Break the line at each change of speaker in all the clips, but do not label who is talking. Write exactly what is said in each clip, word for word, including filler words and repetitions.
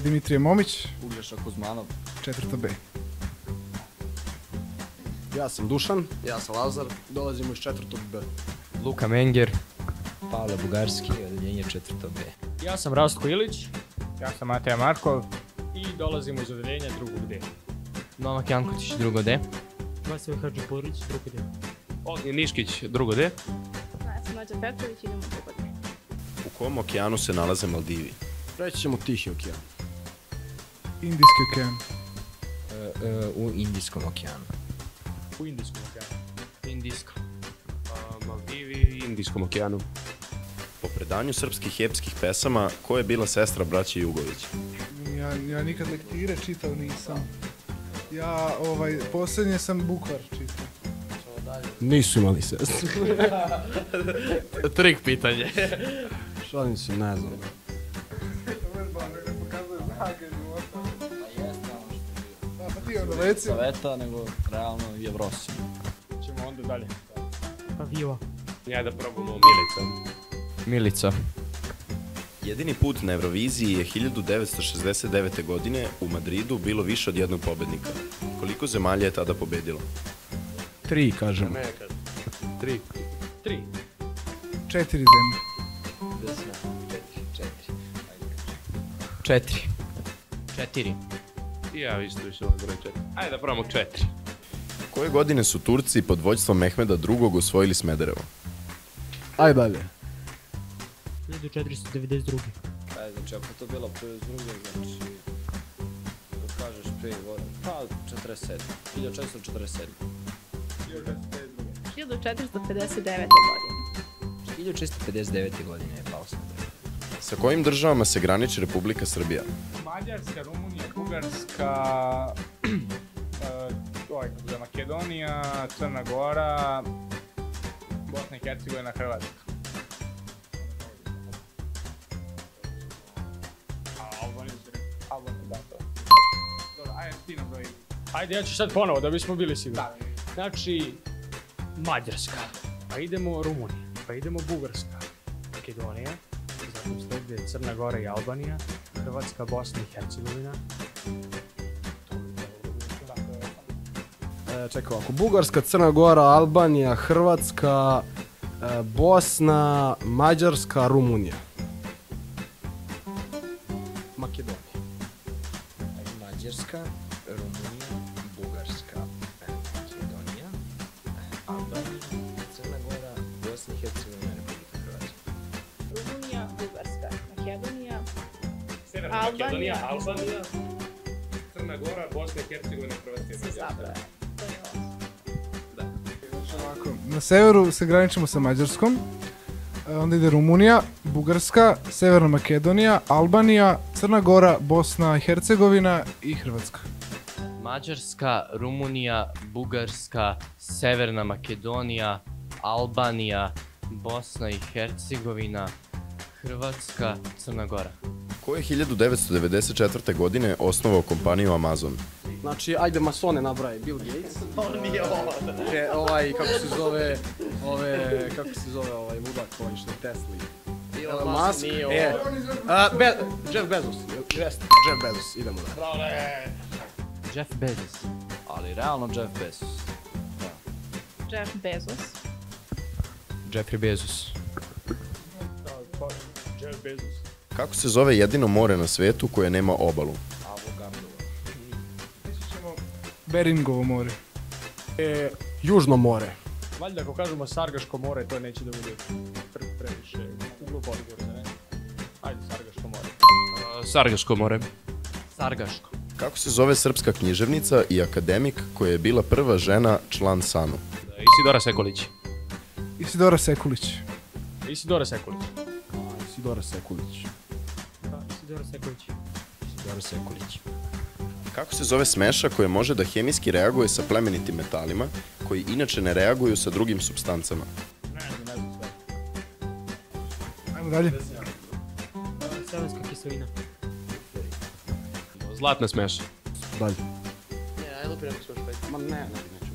Dimitrije Momić.
Uglješa Kuzmanov.
Četvrta B.
Ja sam Dušan.
Ja sam Lazar.
Dolazimo iz četvrtog B.
Luka Menger.
Pavle Bugarski, odeljenje četvrto B.
Ja sam Rastko Ilić.
Ja sam Mateja Markov.
I dolazimo iz odeljenja drugog D.
Novak Jankotić, drugo D.
Vasile Hadžiporić, drugo D.
Ognjen Niškić, drugo D.
Ja sam Nađa Petrović, idemo drugo D.
U kom okeanu se nalaze Maldivi?
Preći ćemo Tihi okean.
Indijski okean.
E, e, u Indijskom okeanu.
U Indijskom okeanu.
Indijsko.
A, Maldivi, Indijskom okeanu.
Po predanju srpskih epskih pesama, ko je bila sestra braće Jugović?
Ja, ja nikad lektire čitao nisam. Ja, ovaj, posljednje sam Bukvar čitao.
Nisu imali sestru.
Trik pitanje.
Šalim se, ne znam.
Saveta, nego realno je Vrosim.
Ćemo onda dalje. Pa Vila.
Ja da probamo Milica.
Milica.
Jedini put na Euroviziji je hiljadu devetsto šezdeset devete. godine u Madridu bilo više od jednog pobednika. Koliko zemalja je tada pobedilo?
Tri, kažemo.
Ne, kažem. Tri.
Tri.
Četiri zemlje.
Četiri. Četiri.
I ja isto više ovaj broj četiri. Ajde da probamo četiri.
Koje godine su Turci pod vođstvom Mehmeda drugog osvojili Smederevo?
Ajde dalje.
hiljadu četiristo devedeset druge.
Ajde, znači ako to bilo pedeset druge, znači... Ko kažeš prije gore, pa četrdeset sedme. hiljadu četiristo četrdeset sedme.
hiljadu četiristo pedeset devete. godine.
hiljadu četiristo pedeset devete. godine je pao sam.
Sa kojim državama se graniči Republika Srbija?
Mađarska, Rumunija, Bugarska, ovaj, kako zove, Makedonija, Crna Gora, Bosna i Hercegovina, Hrvatska. A Albanija se rekao, Albanija, da, to. Dobro, ajde ti na broj.
Ajde, ja ću sad ponovo da bismo bili sigurni.
Da.
Znači, Mađarska, pa idemo Rumunija, pa idemo Bugarska, Makedonija, zatim slede Crna Gora i Albanija, Hrvatska, Bosna i Hercegovina.
E, čekaj ovako, Bugarska, Crna Gora, Albanija, Hrvatska, e, Bosna, Mađarska, Rumunija. Makedonija.
Mađarska, Rumunija, Bugarska, Makedonija, Albanija, Crna Gora, Bosna i Hercegovina, Republika Hrvatska.
Rumunija, Bugarska, Makedonija,
Severna Makedonija, Albanija, Crna Gora, Bosna i Hercegovina, Hrvatska i
se zabrava. To je ovo.
Na severu se graničimo sa Mađarskom, onda ide Rumunija, Bugarska, Severna Makedonija, Albanija, Crna Gora, Bosna i Hercegovina i Hrvatska.
Mađarska, Rumunija, Bugarska, Severna Makedonija, Albanija, Bosna i Hercegovina, Hrvatska, Crna Gora.
Ko je hiljadu devetsto devedeset četvrte. godine osnovao kompaniju Amazon?
Znači, ajde masone nabraje, Bill Gates. On nije ovo. E, ovaj, kako se zove, ove, kako se zove ovaj ludak koji što je Tesla. Elon Musk. Nije ovo. E, a, Be, Jeff Bezos. Jeste, Jeff Bezos, idemo da.
Bravo,
Jeff Bezos.
Ali realno Jeff Bezos.
Jeff Bezos.
Jeffrey Bezos.
Jeff Bezos.
Kako se zove jedino more na svetu koje nema obalu?
Beringovo more.
E, Južno more.
Valjda ako kažemo Sargaško more, to neće da bude pre, previše uglup odgovor, ne? Ajde, Sargaško more.
A, Sargaško more.
Sargaško.
Kako se zove srpska književnica i akademik koja je bila prva žena član SANU?
Isidora Sekulić.
Isidora Sekulić.
Isidora Sekulić.
Isidora Sekulić.
Da, Isidora Sekulić.
Isidora Sekulić.
Kako se zove smeša koje može da hemijski reaguje sa plemenitim metalima, koji inače ne reaguju sa drugim supstancama?
Ne znam, ne znam sve.
Ajmo dalje.
Selenska kiselina.
Zlatna smeša.
Dalje.
Ne, ajde lupi neko svoš pet.
Ma ne, ne, neću.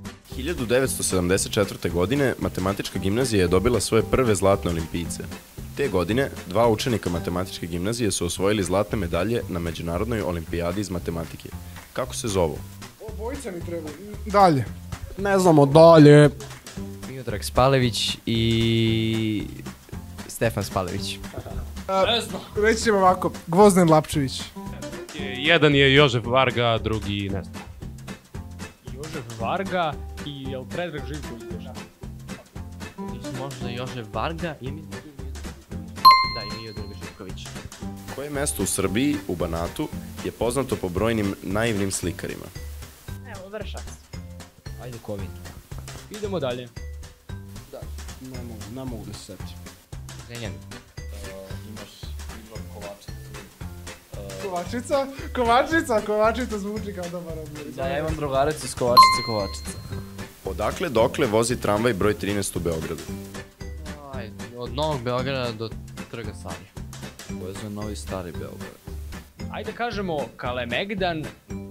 hiljadu devetsto sedamdeset četvrte. godine matematička gimnazija je dobila svoje prve zlatne olimpijce. Te godine, dva učenika matematičke gimnazije su osvojili zlatne medalje na Međunarodnoj olimpijadi iz matematike. Kako se zovu?
Obojica mi treba. Dalje.
Ne znamo dalje.
Miodrag Spalević i Stefan Spalević.
Ne znam. Reći ćemo ovako, Gvozden Lapčević.
Jedan je Jožef Varga, drugi ne znam.
Jožef Varga i jel Predrag Živković beša?
Možda Jožef Varga i mi... Da, i Miodrag Živković.
Koje mesto u Srbiji, u Banatu, je poznato po brojnim naivnim slikarima?
Evo, Vršac.
Ajde Kovin.
Idemo dalje.
Da, ne mogu, ne mogu da se setim.
Zrenjanin.
Imaš Igor Kovačić.
Kovačica? Kovačica, Kovačica zvuči kao dobar odgovor.
Da, ja imam drugaricu iz Kovačice, Kovačica.
Odakle dokle vozi tramvaj broj trinaest u Beogradu?
Aj, od Novog Beograda do Trga Savije.
Povezuje Novi Stari Beograd.
Ajde kažemo Kalemegdan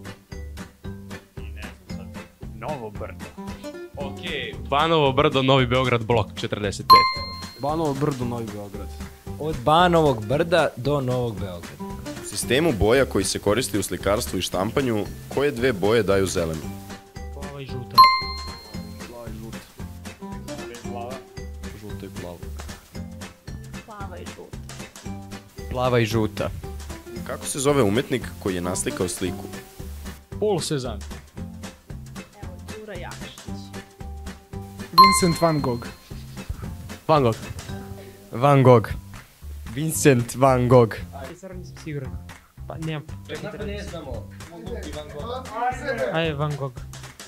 i ne znam sad, Novo Brdo.
Okej, Banovo Brdo, Novi Beograd, blok četrdeset pet.
Banovo Brdo, Novi Beograd.
Od Banovog Brda do Novog Beograda.
U sistemu boja koji se koristi u slikarstvu i štampanju, koje dve boje daju zelenu?
Plava i žuta.
Plava i žuta.
Plava.
Žuta i plava.
Plava i žuta.
Plava i žuta.
Kako se zove umetnik koji je naslikao sliku?
Paul Cézanne.
Evo, Đura Jakšić.
Vincent van Gogh.
Van Gogh. Van Gogh. Vincent van Gogh.
Ajde, sad nisam siguran. Pa nemam.
Čekaj, ne znamo. Mogu ti Van Gogh.
Ajde, Van Gogh.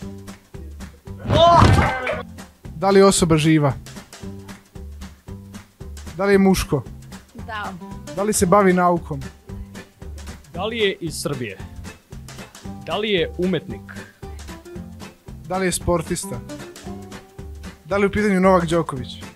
Da li je osoba živa? Da li je muško?
Da.
Da li se bavi naukom?
Da li je iz Srbije? Da li je umetnik?
Da li je sportista? Da li je u pitanju Novak Đoković?